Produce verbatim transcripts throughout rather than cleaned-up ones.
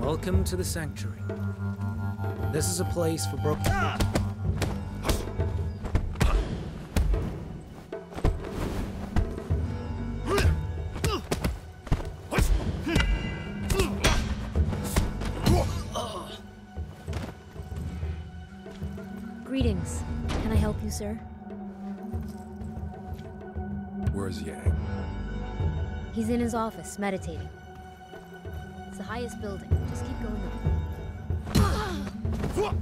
Welcome to the Sanctuary. This is a place for broken... Greetings. Can I help you, sir? Where's Yang? He's in his office, meditating. It's the highest building. Just keep going up.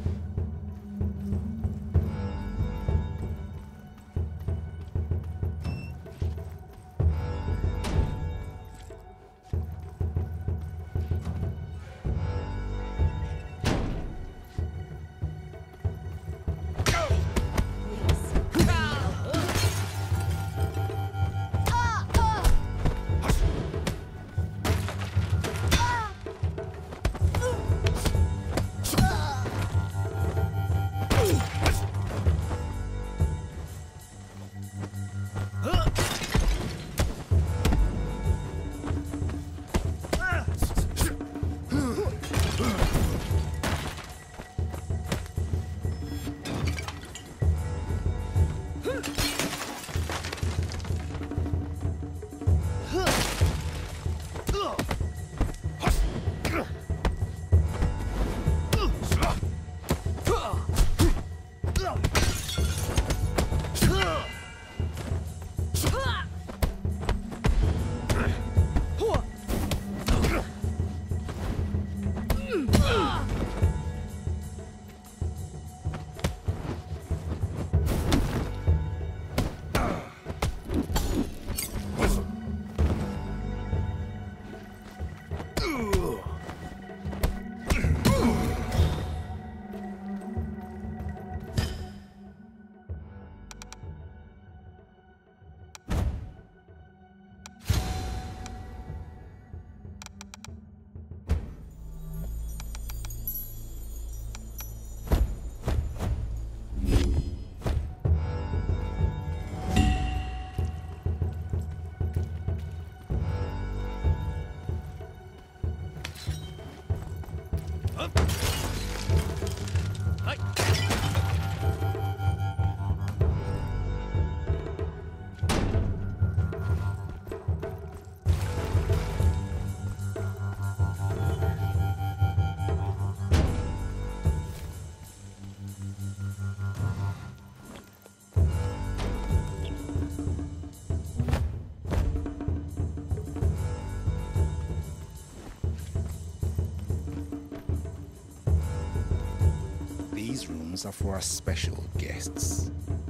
These rooms are for our special guests.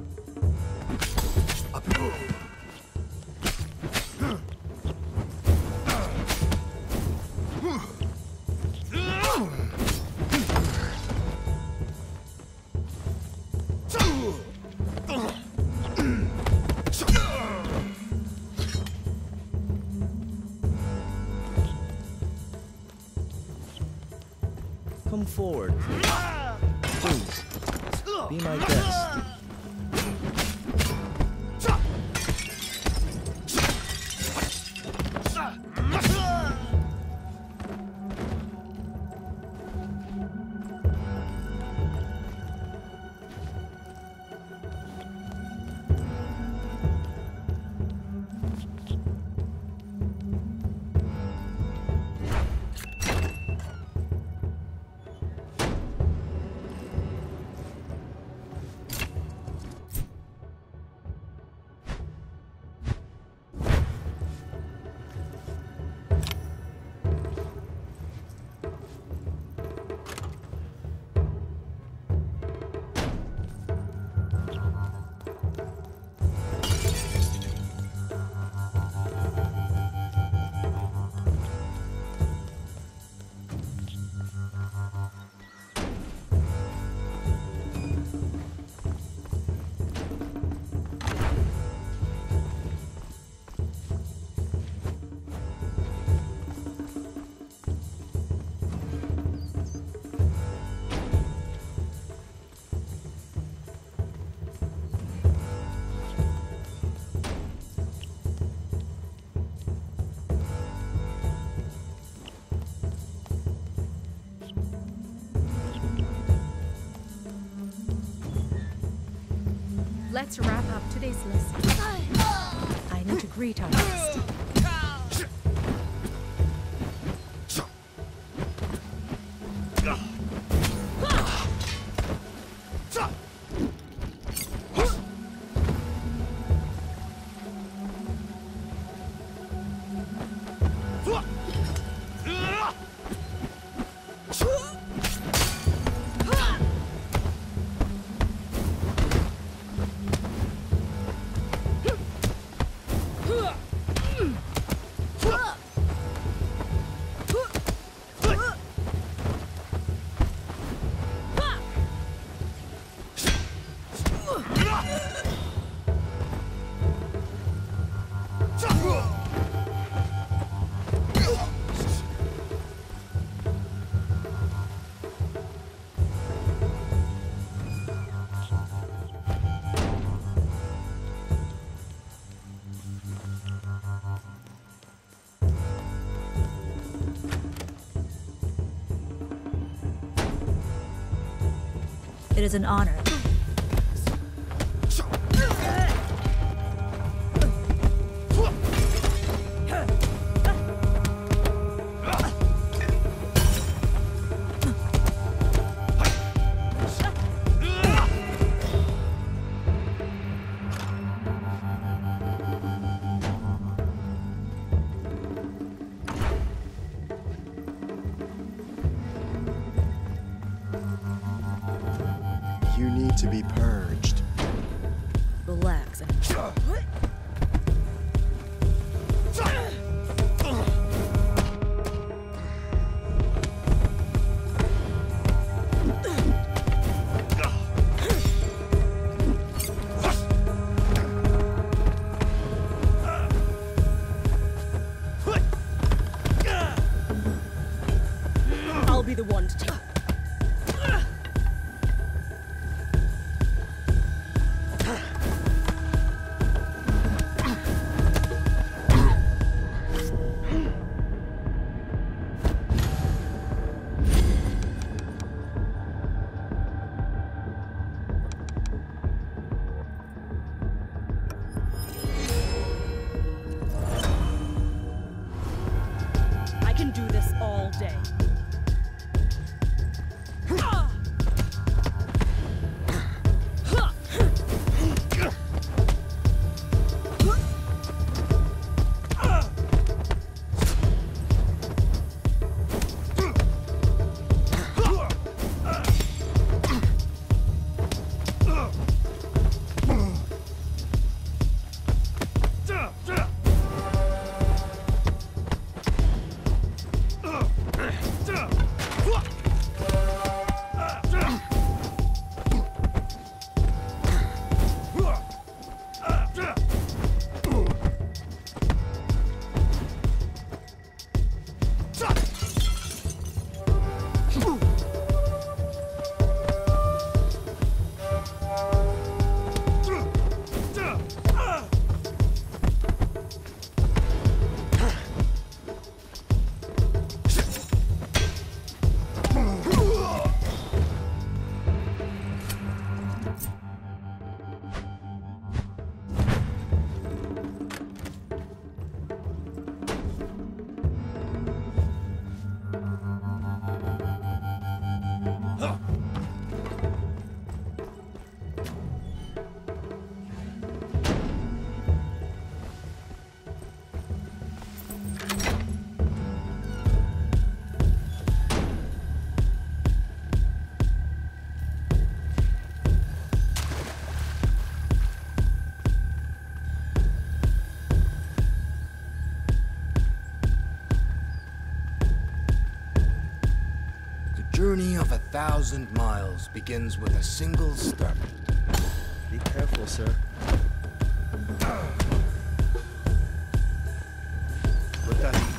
Come forward, please. Please, be my guest. Let's wrap up today's lesson. I need to greet our guest. It is an honor. You need to be purged. Relax and I'll be the one to take it. I can do this all day. Journey of a thousand miles begins with a single step. Be careful, sir. Look at me.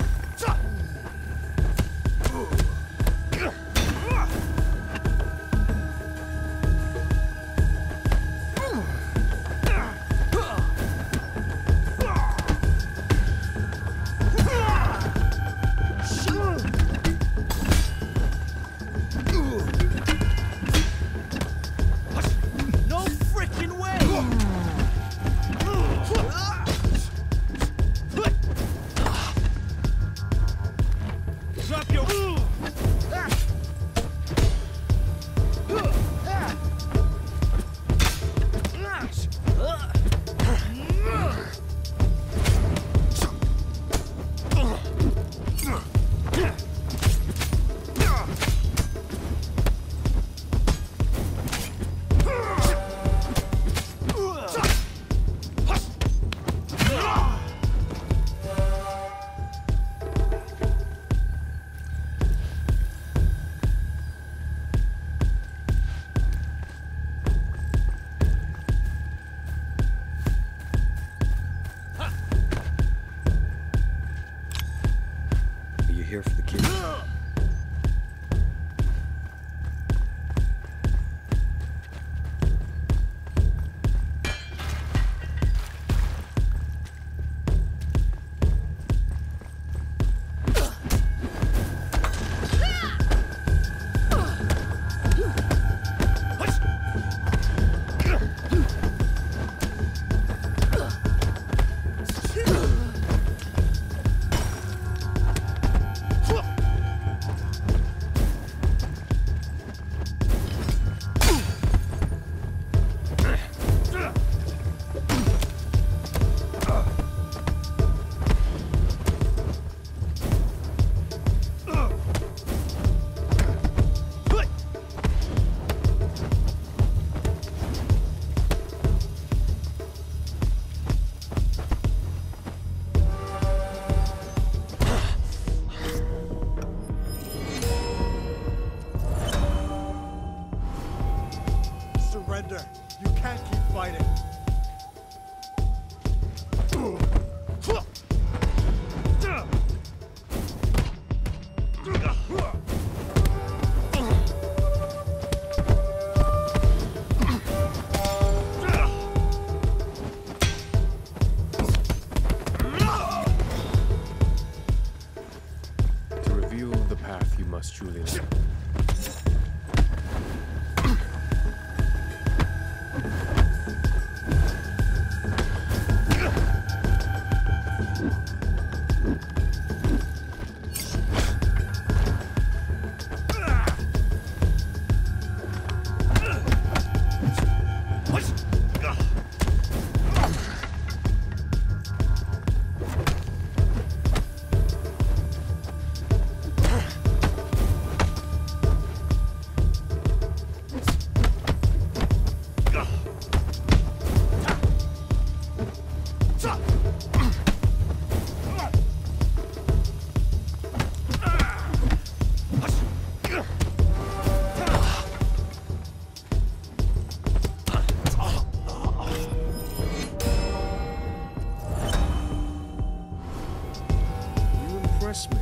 No freaking way! surrender. You can't keep fighting. To reveal the path you must truly live. Me.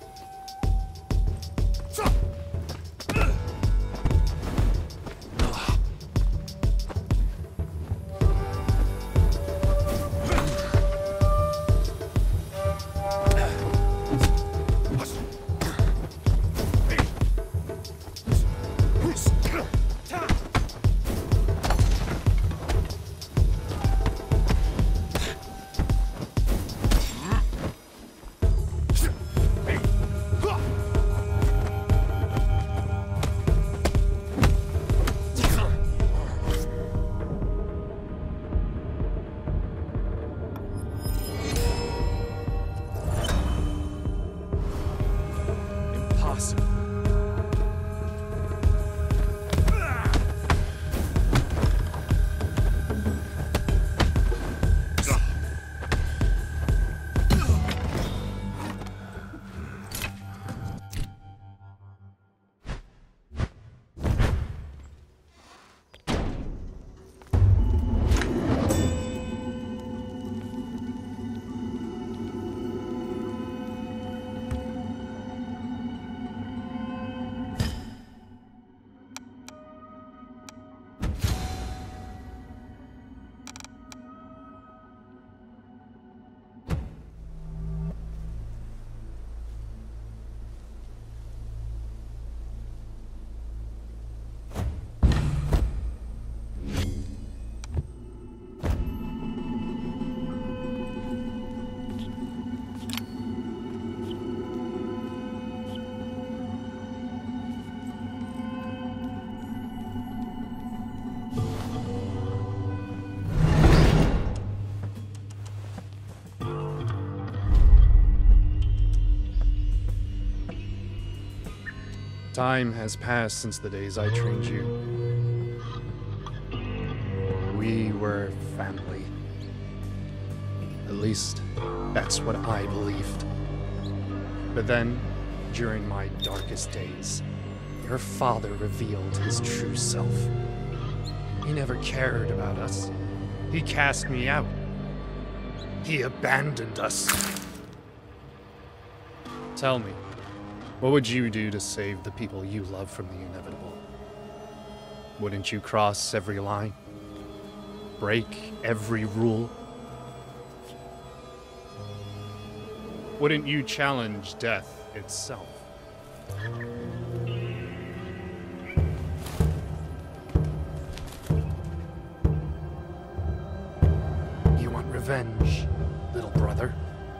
Time has passed since the days I trained you. We were family. At least, that's what I believed. But then, during my darkest days, your father revealed his true self. He never cared about us. He cast me out. He abandoned us. Tell me, what would you do to save the people you love from the inevitable? Wouldn't you cross every line? Break every rule? Wouldn't you challenge death itself? You want revenge, little brother?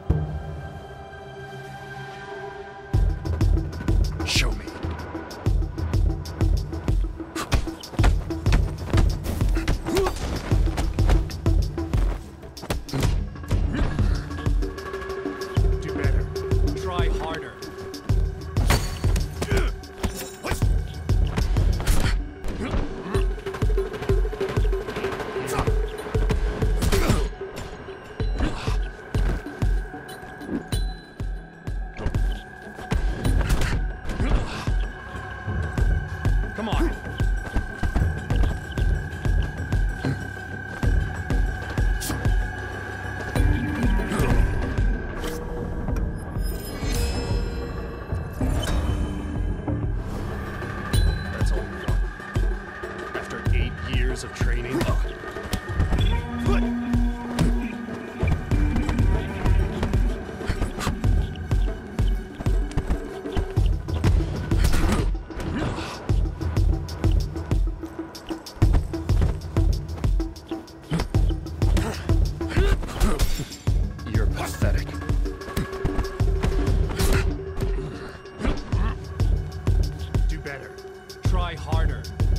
Show me. Do better. Try harder. Come on. years of training. You're pathetic. Do better. Try harder.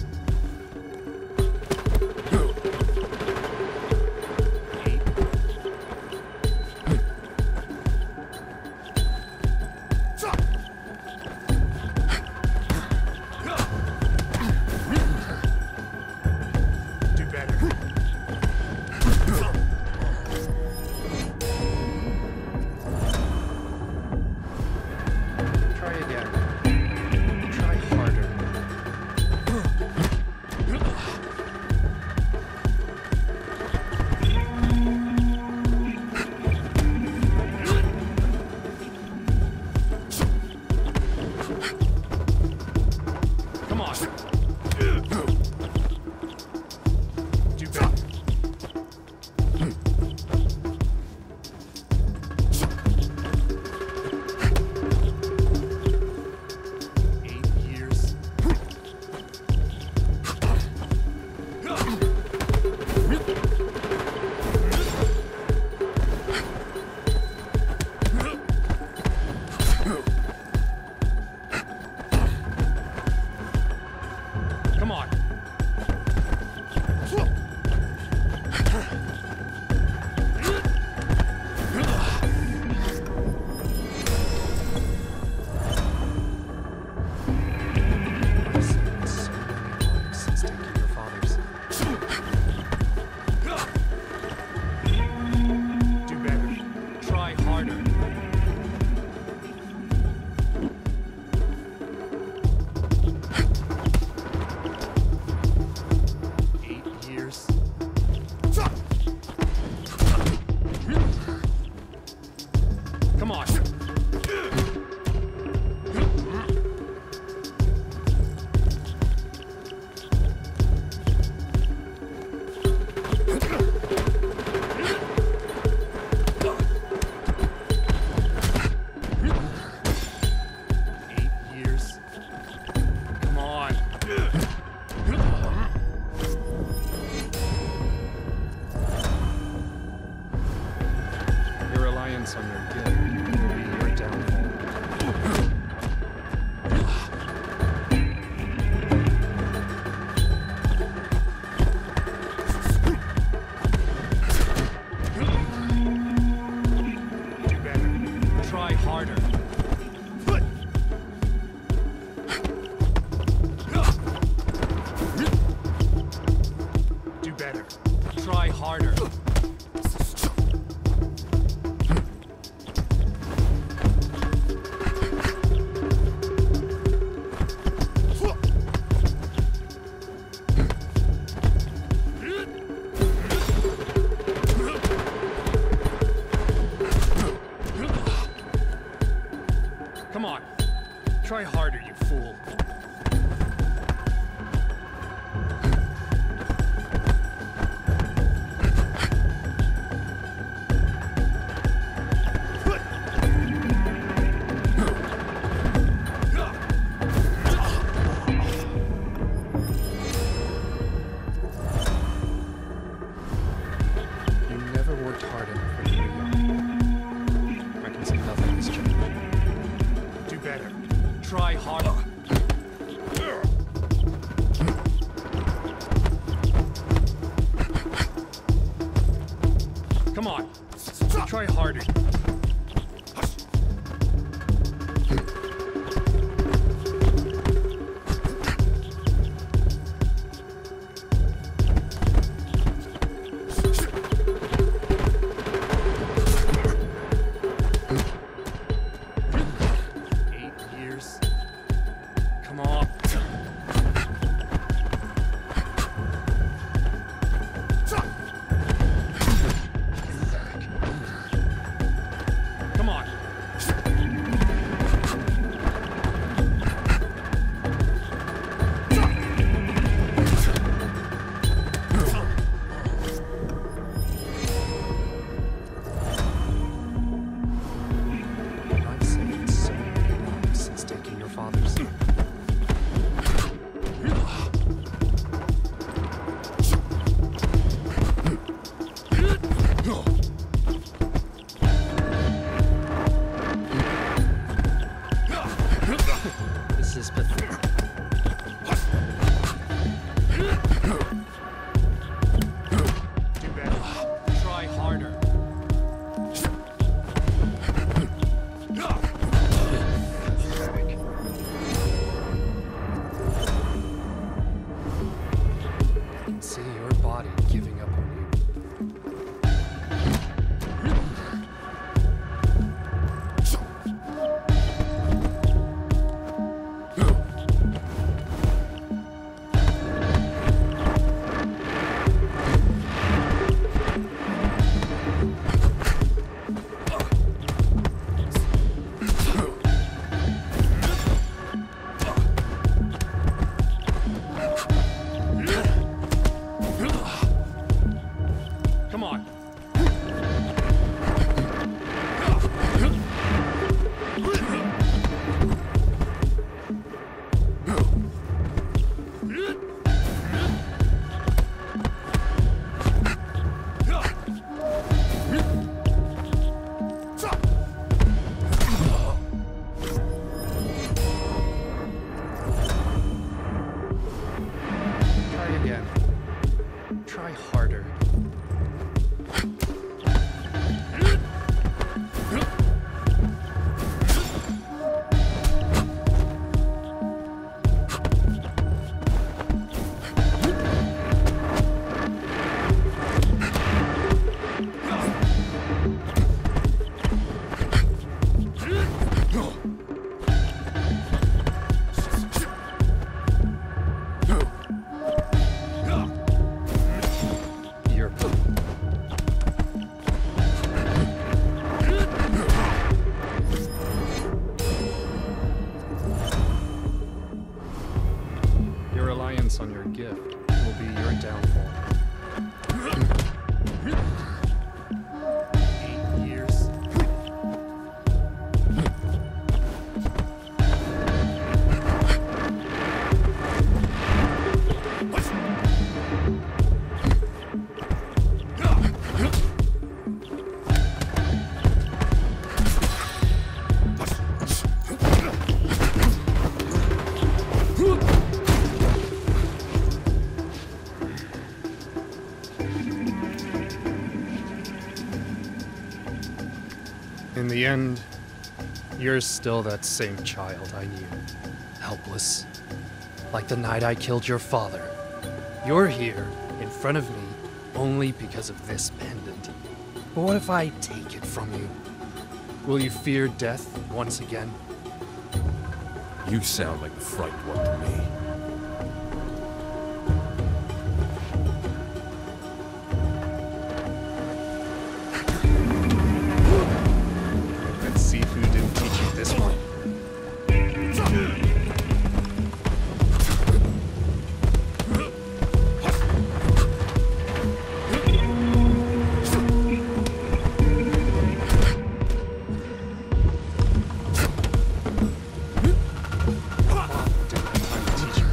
On your gift will be your downfall. Do better. Try harder. Do better. Try harder. Come on. Try harder, you fool. You never worked hard enough when you were young. I can see nothing has changed. Do better. Try harder. Come on. Try harder. Come on. This is pathetic. Do better. Try harder. Pathetic. I can see your body giving up on you. Come on. Try again. Try harder. You're Your reliance on your gift will be your downfall. Eight years. In the end, you're still that same child I knew. Helpless. Like the night I killed your father. You're here, in front of me, only because of this pendant. But what if I take it from you? Will you fear death once again? You sound like the frightened one to me. Let's see who didn't teach you this one. Didn't have time to teach you.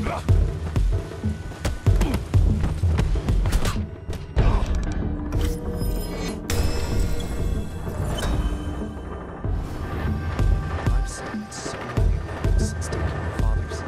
I've seen so many lives since taking your father's.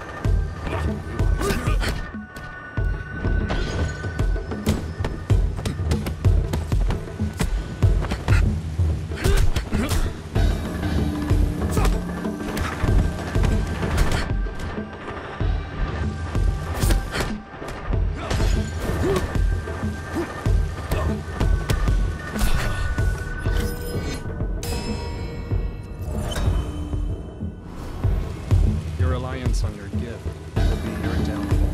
Your reliance on your gift will be your downfall.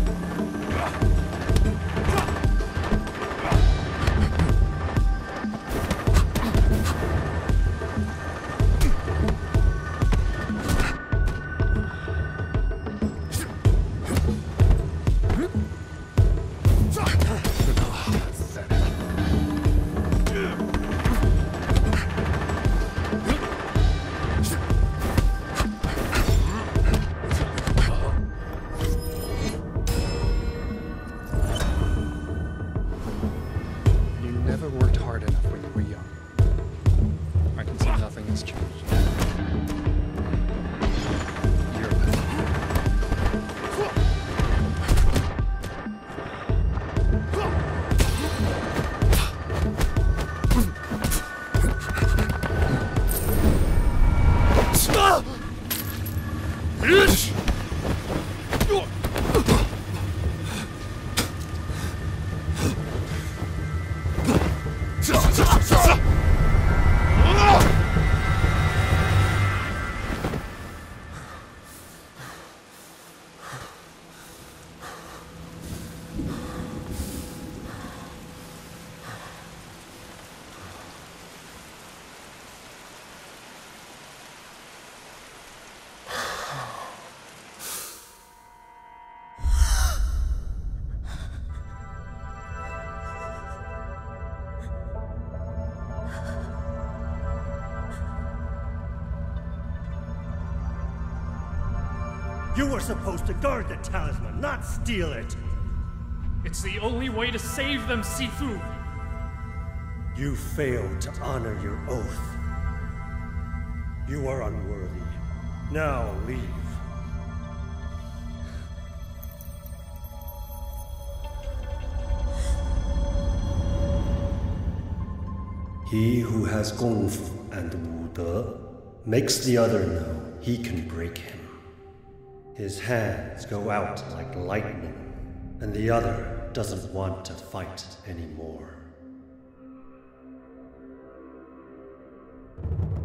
You never worked hard enough when you were young. I can see nothing has changed. You're You were supposed to guard the talisman, not steal it. It's the only way to save them, Sifu! You failed to honor your oath. You are unworthy. Now leave. He who has Gong Fu and Wu De makes the other know he can break him. His hands go out like lightning, and the other doesn't want to fight anymore.